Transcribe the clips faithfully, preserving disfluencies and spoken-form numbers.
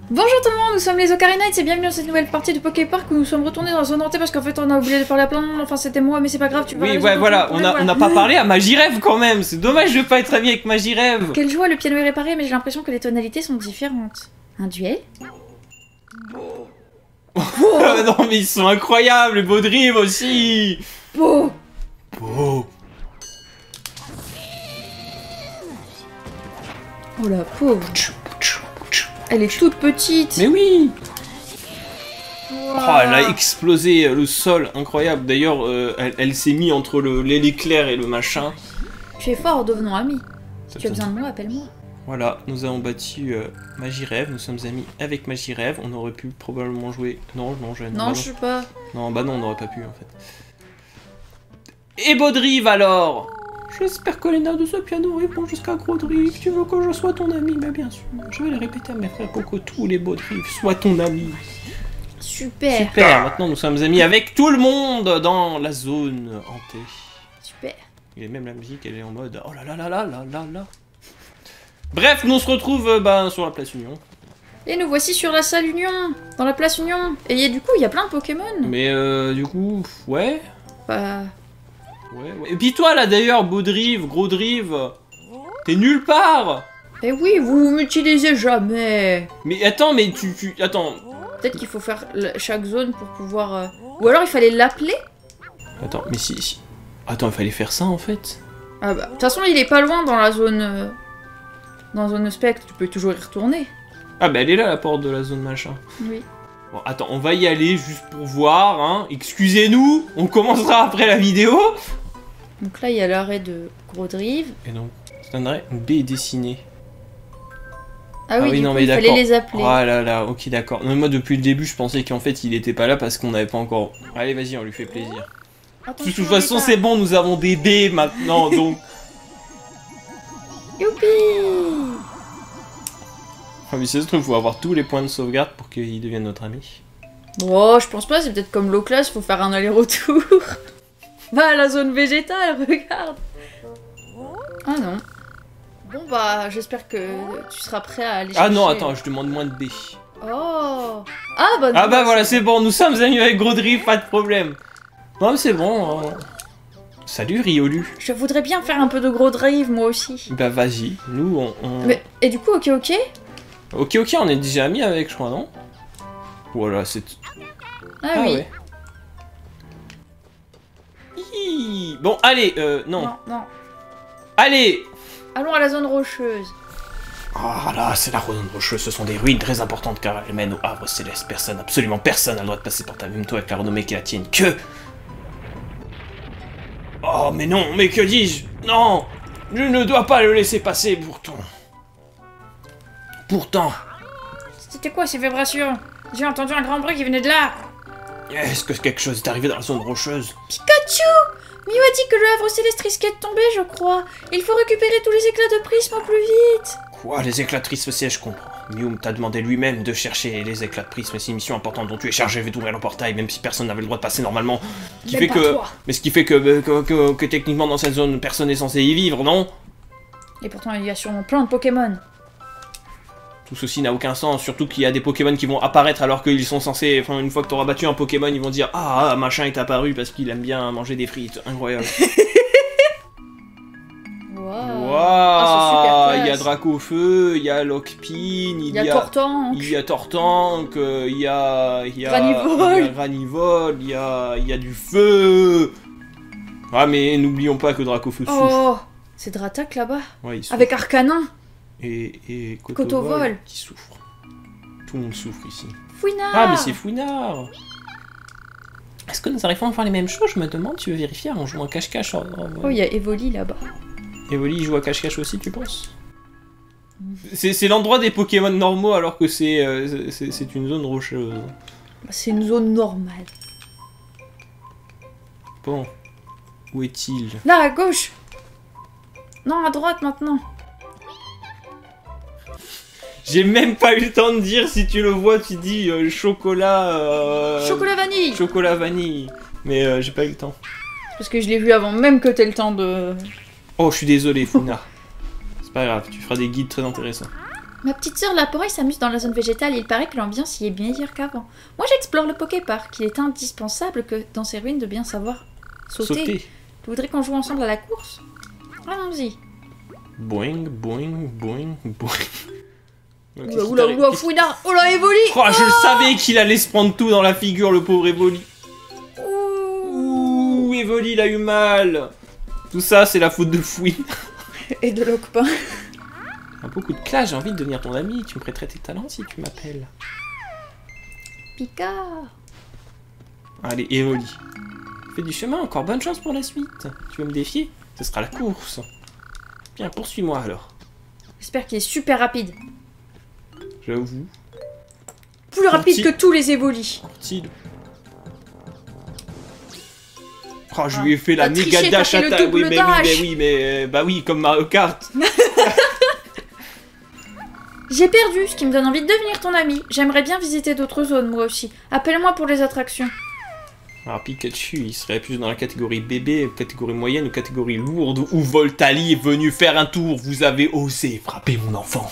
Bonjour tout le monde, nous sommes les Ocarinites et bienvenue dans cette nouvelle partie de Poképark où nous sommes retournés dans la zone hantée parce qu'en fait on a oublié de parler à plein de monde, enfin c'était moi mais c'est pas grave, tu vas Oui, ouais, voilà, on a, on a pas parlé à Magirève quand même, c'est dommage de pas être ami avec Magirève. Quelle joie, le piano est réparé mais j'ai l'impression que les tonalités sont différentes. Un duel? Oh non mais ils sont incroyables, les Baudrive aussi. Beau. Beau. Oh la pauvre. Elle est toute petite. Mais oui. Wow. Oh, elle a explosé le sol, incroyable. D'ailleurs, euh, elle, elle s'est mise entre l'éclair et le machin. Tu es fort, devenons amis. Si tu as besoin de moi, appelle-moi. Voilà, nous avons battu euh, Magirève, nous sommes amis avec Magirève. On aurait pu probablement jouer... Non, non, je... Non, bah, non. je sais pas. Non, bah non, on n'aurait pas pu en fait. Et Baudrive alors? J'espère que les notes de ce piano répondent jusqu'à Grodrive. Tu veux que je sois ton ami? Bah bien sûr. Je vais le répéter à mes frères pour que tous les Baudrive soient ton ami. Super. Super, maintenant nous sommes amis avec tout le monde dans la zone hantée. Super. Et même la musique, elle est en mode oh là là là là là là là. Bref, nous on se retrouve euh, bah, sur la place Union. Et nous voici sur la salle Union, dans la place Union. Et y a, du coup, il y a plein de Pokémon. Mais euh, du coup, ouais. Bah... Ouais, ouais. Et puis toi là d'ailleurs, Baudrive, Grodrive, t'es nulle part. Eh oui, vous m'utilisez jamais. Mais attends, mais tu... tu... Attends. Peut-être qu'il faut faire chaque zone pour pouvoir... Euh... Ou alors il fallait l'appeler. Attends, mais si, si... Attends, il fallait faire ça en fait. Ah bah, de toute façon, il est pas loin dans la zone... Euh... Dans la zone spectre, tu peux toujours y retourner. Ah bah elle est là la porte de la zone machin. Oui. Bon, attends, on va y aller juste pour voir, hein. Excusez-nous, on commencera après la vidéo. Donc là, il y a l'arrêt de Grodrive. Et donc, ça donnerait une baie dessinée. Ah oui, ah oui du non, coup, mais il fallait les appeler. Oh là là, ok d'accord. Non, moi depuis le début je pensais qu'en fait il était pas là parce qu'on n'avait pas encore... Allez vas-y, on lui fait plaisir. Attention, De toute façon c'est bon, nous avons des baies maintenant donc... Youpi. Ah mais c'est ce truc, il faut avoir tous les points de sauvegarde pour qu'il devienne notre ami. Bon, je pense pas, c'est peut-être comme l'eau classe, faut faire un aller-retour. Bah, la zone végétale, regarde. Ah non. Bon bah, j'espère que tu seras prêt à aller chercher... Ah non, attends, je demande moins de baies. Oh. Ah bah... Ah bah voilà, c'est bon, nous sommes amis avec Grodrive, pas de problème. Non mais c'est bon. Hein. Salut Riolu. Je voudrais bien faire un peu de Grodrive, moi aussi. Bah vas-y, nous on... on... Mais, et du coup, ok ok. Ok ok, on est déjà amis avec, je crois, non? Voilà, c'est... Ah, ah oui. Ouais. Hi. Bon, allez, euh, non. Non, non. Allez. Allons à la zone rocheuse. Ah oh là, c'est la zone rocheuse, ce sont des ruines très importantes car elles mènent au havre céleste. Personne, absolument personne n'a le droit de passer par ta même toi avec la renommée qui est la tienne. Que... Oh mais non, mais que dis-je? Non, je ne dois pas le laisser passer pourtant. Pourtant. C'était quoi ces vibrations? J'ai entendu un grand bruit qui venait de là. Est-ce que quelque chose est arrivé dans la zone rocheuse? Pikachu! Mew a dit que le havre céleste risquait de tomber, je crois. Il faut récupérer tous les éclats de prisme au plus vite. Quoi? Les éclats de prisme, c'est je comprends. Mew t'a demandé lui-même de chercher les éclats de prisme. C'est une mission importante dont tu es chargé d'ouvrir le portail, même si personne n'avait le droit de passer normalement. Qui même fait que... toi. Mais ce qui fait que, que, que, que techniquement dans cette zone, personne n'est censé y vivre, non? Et pourtant, il y a sûrement plein de Pokémon. Tout ceci n'a aucun sens, surtout qu'il y a des Pokémon qui vont apparaître alors qu'ils sont censés... Enfin, une fois que t'auras battu un Pokémon, ils vont dire « Ah, ah, machin est apparu parce qu'il aime bien manger des frites. » Incroyable. Waouh. Wow. Ah, il y a Dracofeu, il y a Lockpin, il y a... Il y a Tortank. Il y a Tortank, il y a... Il y a... Granivol. Il y a Granivol, il y a... Il y a du feu. Ah, mais n'oublions pas que Dracofeu souffre. Oh, c'est Dratak là-bas. Ouais, il souffre. Avec Arcanin. Et, et Kotovol, Kotovol qui souffre. Tout le monde souffre ici. Fouinard. Ah mais c'est Fouinard. Est-ce que nous arrivons à faire les mêmes choses? Je me demande, tu veux vérifier en jouant à cache-cache. Oh, il y a Evoli là-bas. Evoli joue à cache-cache aussi, tu penses? C'est l'endroit des Pokémon normaux alors que c'est euh, c'est une zone rocheuse. C'est une zone normale. Bon. Où est-il? Là, à gauche. Non, à droite maintenant. J'ai même pas eu le temps de dire, si tu le vois, tu dis euh, chocolat... Euh... Chocolat vanille. Chocolat vanille. Mais euh, j'ai pas eu le temps. Parce que je l'ai vu avant même que t'aies le temps de... Oh, je suis désolé, Fouinard. C'est pas grave, tu feras des guides très intéressants. Ma petite sœur Laporin s'amuse dans la zone végétale. Il paraît que l'ambiance y est meilleure qu'avant. Moi, j'explore le Poképark. Il est indispensable que dans ces ruines de bien savoir sauter. Sauter. Tu voudrais qu'on joue ensemble à la course? Allons-y. Boing, boing, boing, boing. Oula, oula, oula, fouinard. Oh là, Evoli. Oh, je savais qu'il allait se prendre tout dans la figure, le pauvre Evoli. Ouh. Ouh, Evoli, il a eu mal. Tout ça, c'est la faute de Fouine. Et de Locpin. Un beaucoup de classe, j'ai envie de devenir ton ami. Tu me prêterais tes talents si tu m'appelles. Picard. Allez, Evoli. Fais du chemin, encore bonne chance pour la suite. Tu veux me défier? Ce sera la course. Bien, poursuis-moi alors. J'espère qu'il est super rapide. J'avoue. Plus rapide Petit. que tous les Evolis. Sorti. Oh, je lui ai fait la T'as méga triché, dash t'as fait le attack. Oui, double mais oui, dash. mais oui, mais bah oui, comme Mario Kart. J'ai perdu, ce qui me donne envie de devenir ton ami. J'aimerais bien visiter d'autres zones, moi aussi. Appelle-moi pour les attractions. Alors Pikachu, il serait plus dans la catégorie bébé, catégorie moyenne ou catégorie lourde, où Voltali est venu faire un tour. Vous avez osé frapper mon enfant.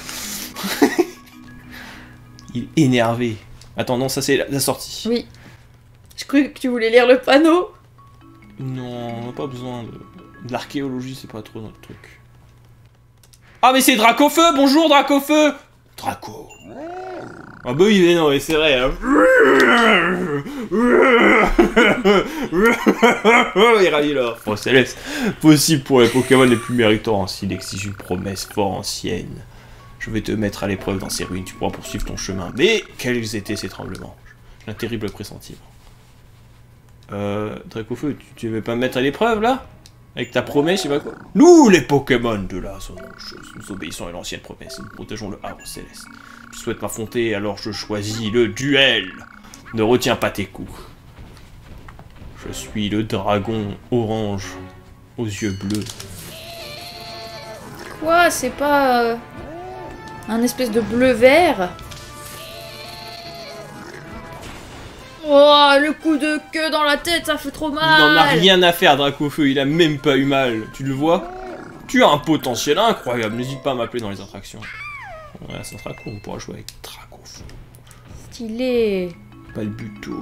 Il est énervé. Attends, non, ça c'est la, la sortie. Oui. Je croyais que tu voulais lire le panneau. Non, on n'a pas besoin de... de l'archéologie, c'est pas trop notre truc. Ah mais c'est Dracofeu. Bonjour Dracofeu. Draco. Ah bah oui, mais non, mais c'est vrai. Hein. Il rallie leur oh, Céleste. Possible pour les Pokémon les plus méritants s'il exige une promesse fort ancienne. Je vais te mettre à l'épreuve dans ces ruines, tu pourras poursuivre ton chemin. Mais quels étaient ces tremblements? J'ai un terrible pressentiment. Euh, Dracofeu, tu, tu veux pas me mettre à l'épreuve là? Avec ta promesse, je sais pas quoi. Nous, les Pokémon de la zone rocheuse, nous obéissons à l'ancienne promesse et nous protégeons le Havre Céleste. Tu souhaites m'affronter, alors je choisis le duel. Ne retiens pas tes coups. Je suis le dragon orange aux yeux bleus. Quoi? C'est pas... Euh, un espèce de bleu-vert? Oh, le coup de queue dans la tête, ça fait trop mal. Il n'en a rien à faire, Dracofeu, il a même pas eu mal. Tu le vois? Tu as un potentiel incroyable, n'hésite pas à m'appeler dans les attractions. Ouais, ça sera cool, on pourra jouer avec Dracofeu. Stylé. Palbuto.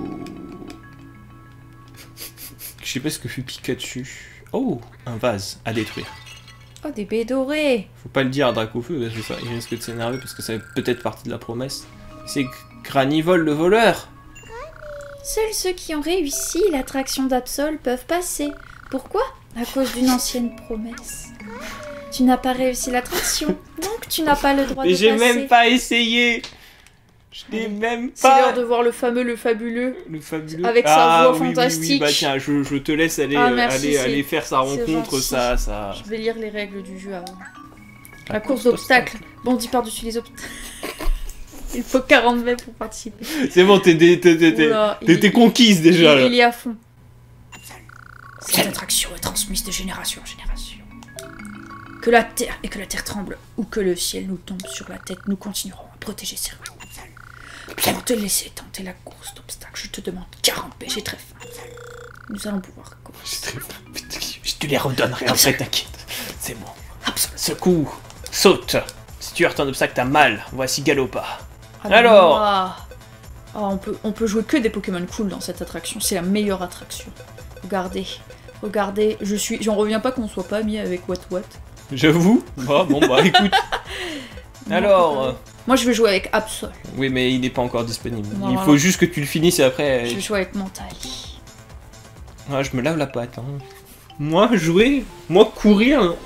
Je sais pas ce que fait Pikachu. Oh, un vase à détruire. Oh, des baies dorées. Faut pas le dire à Dracofeu, parce que ça, il risque de s'énerver parce que ça fait peut-être partie de la promesse. C'est Granivol le voleur. Seuls ceux qui ont réussi l'attraction d'Absol peuvent passer. Pourquoi? À cause d'une ancienne promesse. Tu n'as pas réussi l'attraction, donc tu n'as pas le droit Mais de j'ai passer. même pas essayé. Je n'ai même C'est pas... l'heure de voir le fameux, le fabuleux. Le fabuleux. Avec sa Ah, voix oui, oui, oui, fantastique. bah tiens, je, je te laisse aller, Ah, euh, merci, aller, c'est- aller faire sa c'est rencontre, gentil. ça, ça... Je vais lire les règles du jeu avant. La course d'obstacles. Bondis par-dessus les obstacles. Il faut quarante mètres pour participer. C'est bon, t'es t'es- t'es- t'es- Oula, t'es- il- t'es conquise déjà, il, là. il est à fond. Cette attraction est transmise de génération en génération. Que la terre et que la terre tremble, ou que le ciel nous tombe sur la tête, nous continuerons à protéger ces ruines. Pour te laisser tenter la course d'obstacles, je te demande quarante P G très fin. Nous allons pouvoir commencer. Je te- Je te les redonnerai après, t'inquiète. C'est bon. Secoue, saute. Si tu heurtes un obstacle, t'as mal. Voici Galopa. Ah, bah, Alors ah. Ah, on, peut, on peut jouer que des Pokémon cool dans cette attraction, c'est la meilleure attraction. Regardez, regardez, je suis, j'en reviens pas qu'on soit pas mis avec What What. J'avoue. Bah, bon, bah écoute. Alors... euh, Moi je vais jouer avec Absol, Oui, mais il n'est pas encore disponible. Voilà. Il faut juste que tu le finisses et après... je vais jouer avec Mentali. Ah, je me lave la patte. Hein. Moi, jouer, moi, courir. hein.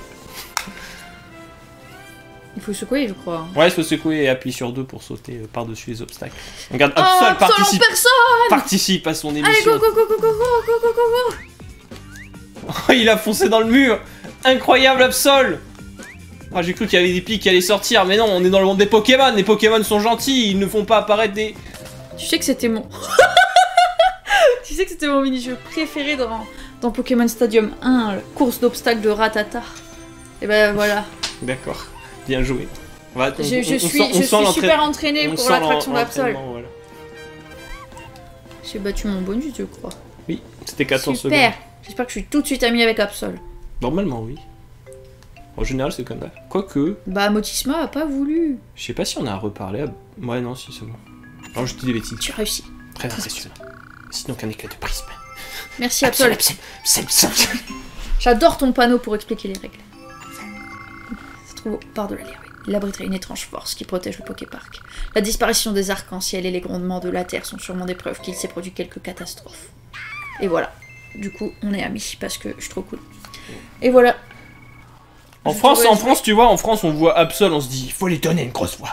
Il faut secouer je crois. Ouais, il faut secouer et appuyer sur deux pour sauter euh, par-dessus les obstacles. Regarde, Oh, Absol Absol en participe, personne. participe à son Allez émission. go go go go go go go go go go. Il a foncé dans le mur. Incroyable, Absol. Ah, j'ai cru qu'il y avait des pics qui allaient sortir, mais non, on est dans le monde des Pokémon. Les Pokémon sont gentils, ils ne font pas apparaître des... Tu sais que c'était mon... tu sais que c'était mon mini-jeu préféré dans, dans Pokémon Stadium un, la course d'obstacles de Rattata. Et ben voilà. D'accord, bien joué. On va- on- Je, je on- on suis, sent- on je sent suis l'entraîne- super entraînée on pour sent l'attraction l'en- d'Absol. l'entraînement, voilà. J'ai battu mon bonus je crois. Oui, c'était quatorze Super. secondes. J'espère que je suis tout de suite amie avec Absol. Normalement, oui. En général, c'est comme ça. Quoique... Bah, Motisma a pas voulu. Je sais pas si on a reparlé à... Ouais, non, si, c'est bon. Alors, je dis des bêtises. Tu réussis. Très impressionnant. Sinon qu'un éclat de prisme. Merci, Absol. J'adore ton panneau pour expliquer les règles. Se trouve au bord de l'allée, oui. Il abriterait une étrange force qui protège le Poképark. La disparition des arcs-en-ciel et les grondements de la Terre sont sûrement des preuves qu'il s'est produit quelques catastrophes. Et voilà. Du coup, on est amis parce que je suis trop cool. Et voilà. En France, en France, tu vois, en France, on voit Absol, on se dit, il faut lui donner une grosse voix.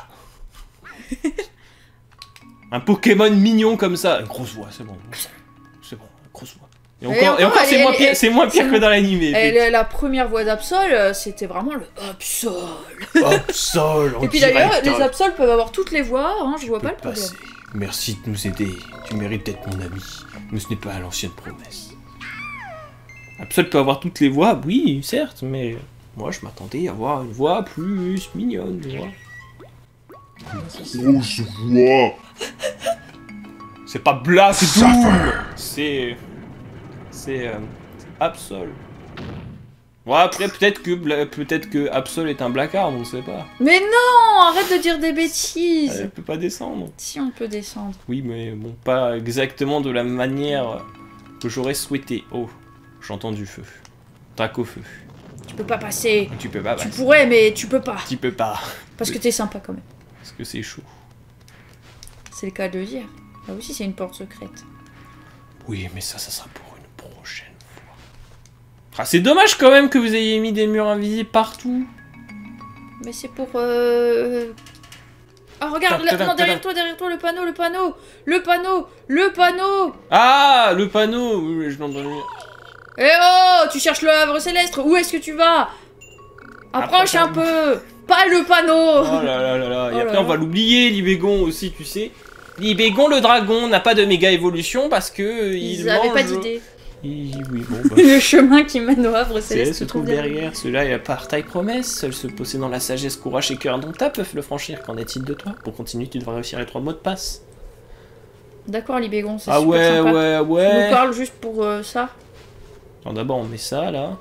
Un Pokémon mignon comme ça, une grosse voix, c'est bon. C'est bon, une grosse voix. Et encore, et encore, et encore c'est moins pire, c'est moins pire que dans l'animé. La première voix d'Absol, c'était vraiment le Absol. Absol. Et puis d'ailleurs, les Absol peuvent avoir toutes les voix, hein, je vois pas le problème. Passer. Merci de nous aider. Tu mérites d'être mon ami. Mais ce n'est pas l'ancienne promesse. Absol peut avoir toutes les voix, oui, certes, mais moi je m'attendais à avoir une voix plus mignonne, tu vois. Grosse voix. C'est pas Black Doom. C'est... C'est... Euh, Absol. Ouais, après, peut-être que, peut-être que Absol est un Blackheart, on sait pas. Mais non, arrête de dire des bêtises. Elle peut pas descendre. Si, on peut descendre. Oui, mais bon, pas exactement de la manière que j'aurais souhaité. Oh, j'entends du feu. Dracofeu. Tu peux pas passer. Tu peux pas Tu passer. pourrais, mais tu peux pas. Tu peux pas. Parce que t'es sympa quand même. Parce que c'est chaud. C'est le cas de le dire. Là aussi, c'est une porte secrète. Oui, mais ça, ça sera pour une prochaine fois. Ah, c'est dommage quand même que vous ayez mis des murs invisibles partout. Mais c'est pour... Euh... Ah, regarde, là, non, derrière toi, derrière toi, le panneau, le panneau, le panneau, le panneau. Ah, le panneau, oui, je l'entends venir. Eh oh, tu cherches le Havre Céleste, où est-ce que tu vas? Approche un peu. Pas le panneau. Oh là là là là, et oh après là on va l'oublier, Libégon aussi, tu sais. Libégon le dragon n'a pas de méga évolution parce que Ils il avaient mange... pas d'idée. Il... Oui, bon, bah... Le chemin qui mène au Havre Céleste se trouve derrière. Celui-là, il a par taille promesse. Seul se possédant la sagesse, courage et cœur indomptable peuvent le franchir. Qu'en est-il de toi? Pour continuer, tu devras réussir les trois mots de passe. D'accord, Libégon, c'est Ah super ouais, sympa. ouais, ouais. Tu nous parles juste pour euh, ça. Alors d'abord, on met ça, là.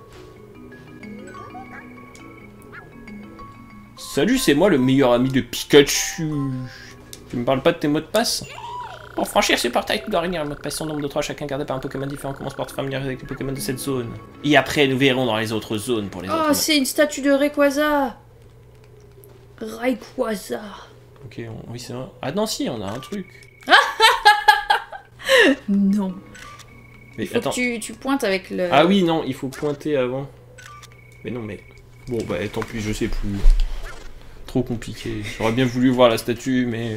Salut, c'est moi le meilleur ami de Pikachu. Tu me parles pas de tes mots de passe? Pour franchir ce portail, tu dois réunir un mot de passe en nombre de trois, chacun gardé par un Pokémon différent. Commence par te familiariser avec les Pokémon de cette zone. Et après, nous verrons dans les autres zones pour les autres. Oh, c'est une statue de Rayquaza. Rayquaza. Ok, on... oui, c'est vrai. Ah non, si, on a un truc. Non. Mais Faut attends. que tu, tu pointes avec le... Ah oui, non, il faut pointer avant. Mais non, mais... Bon, bah tant pis, je sais plus. Trop compliqué. J'aurais bien voulu voir la statue, mais...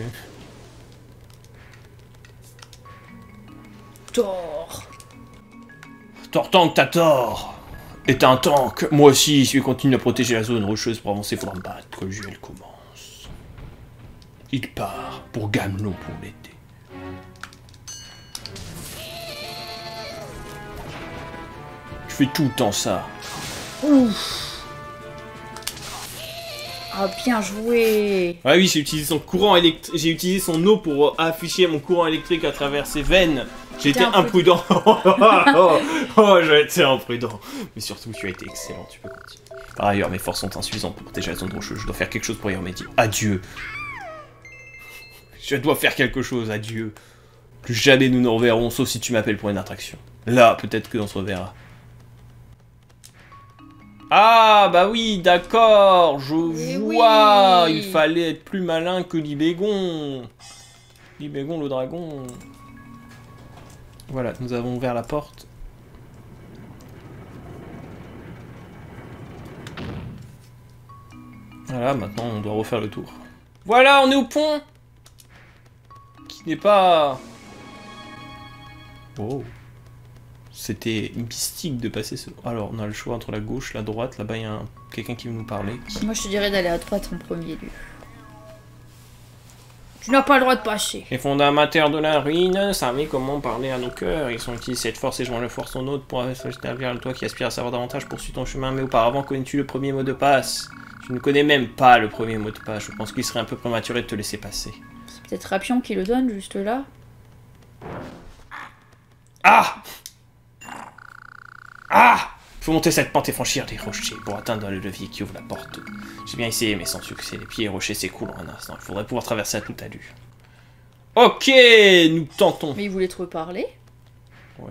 Tort. Tort tank, t'as tort. Est un tank. Moi aussi, si je continue à protéger la zone rocheuse pour avancer, faudra me battre quand le duel commence. Il part pour Gamelon pour l'été. Je fais tout le temps ça. Ouf. Ah, bien joué. Ah oui, j'ai utilisé son courant électrique, j'ai utilisé son eau pour afficher mon courant électrique à travers ses veines. J'ai été imprudent. oh, oh, oh j'ai été imprudent. Mais surtout, tu as été excellent, tu peux continuer. Par ailleurs, mes forces sont insuffisantes pour protéger la zone rocheuse. Je dois faire quelque chose pour y remédier. Adieu. Je dois faire quelque chose, adieu. Plus jamais nous nous reverrons, sauf si tu m'appelles pour une attraction. Là, peut-être que l'on se reverra. Ah, bah oui, d'accord, je Mais vois. oui. Il fallait être plus malin que Libégon. Libégon, le dragon. Voilà, nous avons ouvert la porte. Voilà, maintenant on doit refaire le tour. Voilà, on est au pont. Qui n'est pas... Oh. C'était mystique de passer ce... Alors, on a le choix entre la gauche, la droite. Là-bas, il y a un... quelqu'un qui veut nous parler. Moi, je te dirais d'aller à droite en premier lieu. Tu n'as pas le droit de passer. Les fondamenteurs de la ruine savaient comment parler à nos cœurs. Ils ont utilisé cette force et joint le force en autre pour servir le toi qui aspire à savoir davantage. Poursuis ton chemin, mais auparavant, connais-tu le premier mot de passe? Je ne connais même pas le premier mot de passe. Je pense qu'il serait un peu prématuré de te laisser passer. C'est peut-être Rapion qui le donne, juste là. Ah! Ah! Faut monter cette pente et franchir les rochers pour atteindre le levier qui ouvre la porte. J'ai bien essayé, mais sans succès. Les pieds et rochers s'écroulent en un instant. Il faudrait pouvoir traverser à toute allure. Ok, nous tentons. Mais il voulait te reparler. Oui.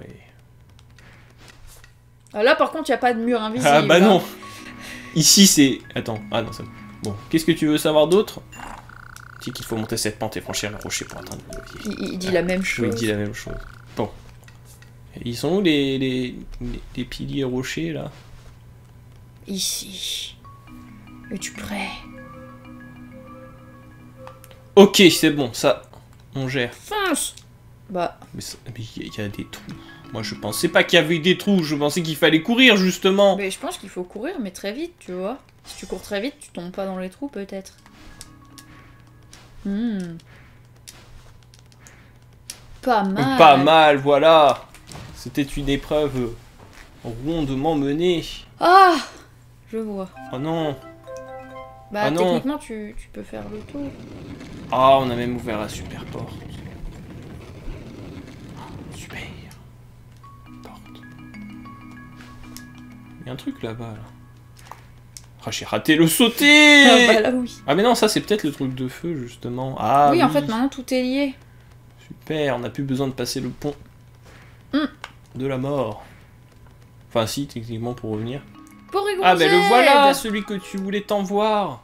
Ah, là, par contre, il n'y a pas de mur invisible. Ah bah hein. non. Ici, c'est... Attends. Ah non, ça... Bon, qu'est-ce que tu veux savoir d'autre? Tu dis qu'il faut monter cette pente et franchir le rocher pour atteindre le levier. Il, il dit la même chose. Oui, il dit la même chose. Bon. Ils sont où les, les, les, les piliers rochers, là? Ici. Es-tu prêt? Ok, c'est bon, ça, on gère. Fonce. Bah, Mais il y, y a des trous. Moi, je pensais pas qu'il y avait des trous, je pensais qu'il fallait courir, justement. mais je pense qu'il faut courir, mais très vite, tu vois. Si tu cours très vite, tu tombes pas dans les trous, peut-être. Hmm. Pas mal. Pas mal, voilà. C'était une épreuve rondement menée. Ah, je vois. Oh non. Bah, Ah non. techniquement, tu, tu peux faire le tour. Ah, on a même ouvert la super porte. Super. Porte. Il y a un truc là-bas, là. Ah, j'ai raté le sauter. Ah, bah là, oui. Ah, mais non, ça, c'est peut-être le truc de feu, justement. Ah, oui, en fait, maintenant, tout est lié. Super, on n'a plus besoin de passer le pont Mm. de la mort. Enfin, si, techniquement, pour revenir. Porygon Ah, ben le Z. voilà, celui que tu voulais t'en voir.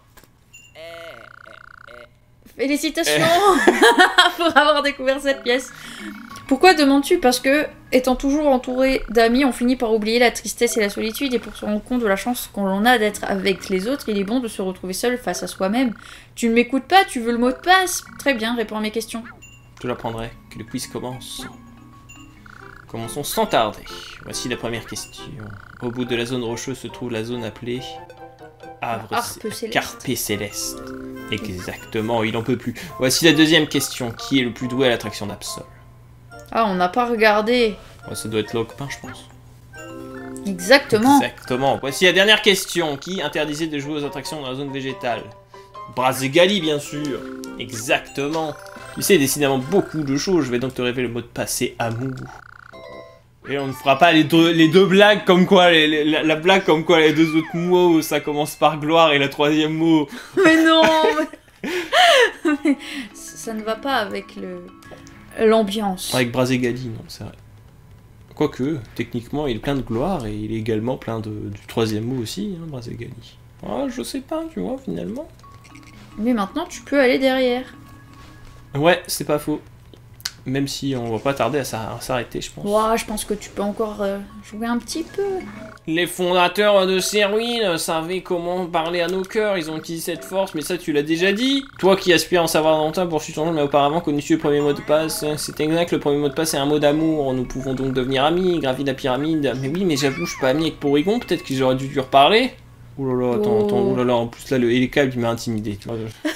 Félicitations pour avoir découvert cette pièce. Pourquoi demandes-tu? Parce que, étant toujours entouré d'amis, on finit par oublier la tristesse et la solitude, et pour se rendre compte de la chance qu'on a d'être avec les autres, il est bon de se retrouver seul face à soi-même. Tu ne m'écoutes pas, tu veux le mot de passe? Très bien, réponds à mes questions. Je l'apprendrai, que le quiz commence. Commençons sans tarder. Voici la première question. Au bout de la zone rocheuse se trouve la zone appelée... Havre Harpe céleste. Carpe céleste. Exactement, il en peut plus. Voici la deuxième question. Qui est le plus doué à l'attraction d'Absol? Ah, on n'a pas regardé. Ouais, ça doit être Logpin, je pense. Exactement. Exactement. Voici la dernière question. Qui interdisait de jouer aux attractions dans la zone végétale? Brazegali, bien sûr. Exactement. Tu sais décidément beaucoup de choses. Je vais donc te révéler le mot de passe, c'est amour. Et on ne fera pas les deux, les deux blagues comme quoi, les, les- la, la blague comme quoi les deux autres mots, ça commence par gloire et la troisième mot. Mais non mais... mais ça ne va pas avec le l'ambiance. Avec Brazegali, non, c'est vrai. Quoique, techniquement, il est plein de gloire et il est également plein de, du troisième mot aussi, hein, Brazegali. Ah, je sais pas, tu vois, finalement. Mais maintenant, tu peux aller derrière. Ouais, c'est pas faux. Même si on va pas tarder à s'a- à s'arrêter, je pense. Ouah, je pense que tu peux encore euh, jouer un petit peu. Les fondateurs de ces ruines savaient comment parler à nos cœurs, ils ont utilisé cette force, mais ça tu l'as déjà dit. Toi qui aspires à en savoir davantage, poursuis ton nom, mais auparavant connais-tu le premier mot de passe? C'est exact, le premier mot de passe est un mot d'amour, nous pouvons donc devenir amis, gravir la pyramide. Mais oui, mais j'avoue, je suis pas ami avec Porygon, peut-être que j'aurais dû lui reparler. Oh là là, attends, Oh. attends, oh là là, en plus là, le hélicable il m'a intimidé, tu vois.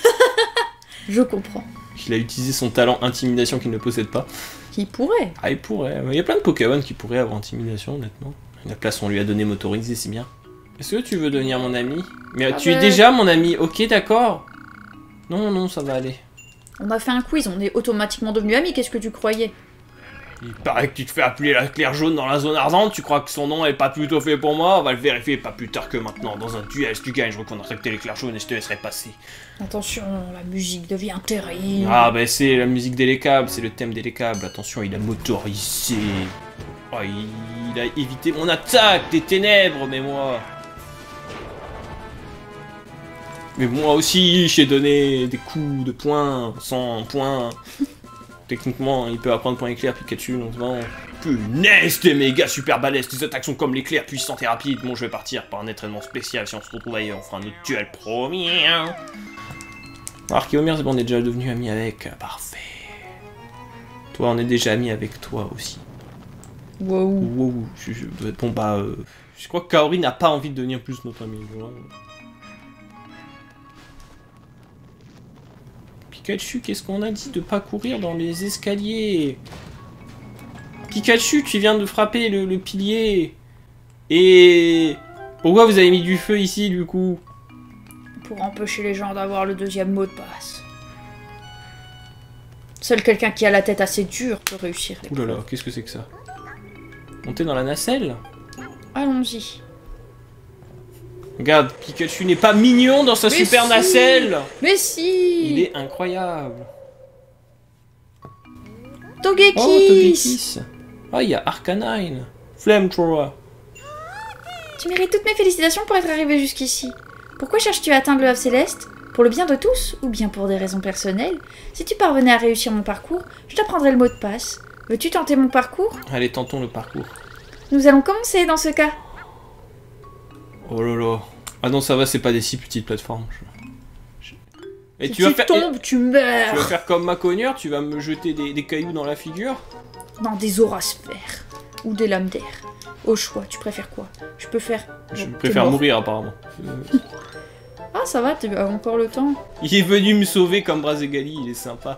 Je comprends. Il a utilisé son talent intimidation qu'il ne possède pas. Qui pourrait. Ah, il pourrait, il y a plein de Pokémon qui pourraient avoir intimidation, honnêtement. La place on lui a donné motorisé, c'est bien. Est-ce que tu veux devenir mon ami? Mais Ah tu bah. es déjà mon ami, ok d'accord. Non, non, ça va aller. On a fait un quiz, on est automatiquement devenus amis, qu'est-ce que tu croyais? Il paraît que tu te fais appeler la claire jaune dans la zone ardente, tu crois que son nom est pas plutôt fait pour moi? On va le vérifier pas plus tard que maintenant. Dans un duel, si tu gagnes, je reconnaîtrai que t'es l'éclair jaune et je te laisserai passer. Attention, la musique devient terrible. Ah bah c'est la musique délécable, c'est le thème délécable. Attention, il a motorisé. Oh, il, il a évité mon attaque des ténèbres, mais moi... Mais moi aussi, j'ai donné des coups de poing, sans poing. Techniquement, il peut apprendre point éclair, Pikachu, donc vraiment... Punaise, t'es méga super balèze, tes attaques sont comme l'éclair, puissantes et rapides. Bon, je vais partir par un entraînement spécial, si on se retrouve ailleurs, on fera un autre duel, promis. Archéomir, c'est bon, on est déjà devenu amis avec, parfait. Toi, on est déjà amis avec toi aussi. Wow. Wow, je, je, bon bah... Euh, je crois que Kaori n'a pas envie de devenir plus notre ami. Voilà. Pikachu, qu'est-ce qu'on a dit de pas courir dans les escaliers? Pikachu, tu viens de frapper le, le pilier. Et... Pourquoi vous avez mis du feu ici, du coup? Pour empêcher les gens d'avoir le deuxième mot de passe. Seul quelqu'un qui a la tête assez dure peut réussir. Ouh là là, qu'est-ce que c'est que ça? Monter dans la nacelle? Allons-y. Regarde, Pikachu n'est pas mignon dans sa Mais super si. nacelle. Mais si. Il est incroyable. Togekiss. Oh, Togekiss. Ah, il y a Arcanine. Flamethrower. Tu mérites toutes mes félicitations pour être arrivé jusqu'ici. Pourquoi cherches-tu à atteindre le Havre Céleste? Pour le bien de tous, ou bien pour des raisons personnelles? Si tu parvenais à réussir mon parcours, je t'apprendrai le mot de passe. Veux-tu tenter mon parcours? Allez, tentons le parcours. Nous allons commencer dans ce cas. Oh là là. Ah non, ça va, c'est pas des si petites plateformes. Je- je- Et Si tu vas faire... tombes, tu meurs. Tu vas faire comme ma cogneur, tu vas me jeter des, des cailloux dans la figure. Dans des aurasphères. Ou des lames d'air. Au choix, tu préfères quoi? Je peux faire... Je Bon, t'es préfère mort. mourir apparemment. Euh, Ah, ça va, tu as encore le temps. Il est venu me sauver comme Brazegali, il est sympa.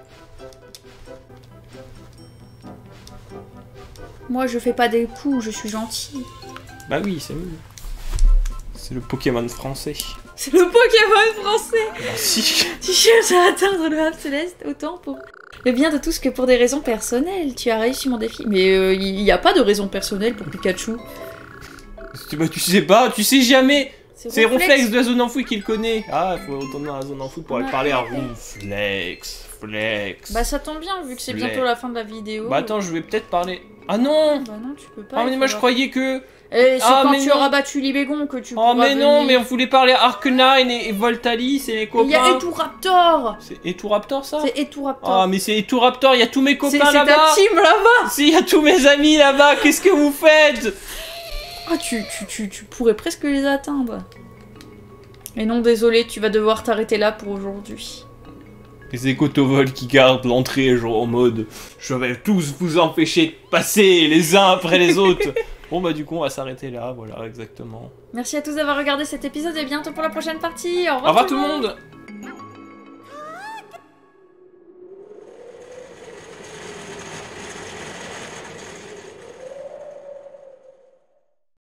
Moi, je fais pas des coups, je suis gentil. Bah oui, c'est mieux. C'est le Pokémon français. C'est le Pokémon français. Bah si. Tu cherches à atteindre le Havre Céleste autant pour le bien de tous que pour des raisons personnelles. Tu as réussi mon défi. Mais il n'y a pas de raison personnelle pour Pikachu. Tu, bah, tu sais pas, tu sais jamais. C'est Ronflex. Ronflex de la zone enfouie qui le connaît. Ah, il faut retourner dans la zone enfouie pour aller Ouais, parler à ouais. Ronflex. Flex. Bah ça tombe bien vu que c'est Flex. bientôt la fin de la vidéo. Bah attends, je vais peut-être parler... Ah non. Bah non, tu peux pas. Ah mais il moi je faudra- croyais que... Eh, c'est Ah, quand mais tu non. auras battu Libégon que tu Oh pourras mais non, mais venir. on voulait parler à Arcanine et, et Voltalis, c'est les Il copains. y a Eturaptor. C'est Eturaptor ça? C'est Eturaptor. Ah mais c'est Eturaptor, il y a tous mes c'est copains c'est là-bas. ta team là-bas. Si, il y a tous mes amis là-bas, qu'est-ce que vous faites? Ah, tu, tu, tu, tu pourrais presque les atteindre. Mais non, désolé, tu vas devoir t'arrêter là pour aujourd'hui. Les écotovols qui gardent l'entrée genre en mode je vais tous vous empêcher de passer les uns après les autres. Bon bah du coup on va s'arrêter là, voilà exactement. Merci à tous d'avoir regardé cet épisode et à bientôt pour la prochaine partie. Au Au revoir, revoir tout le monde.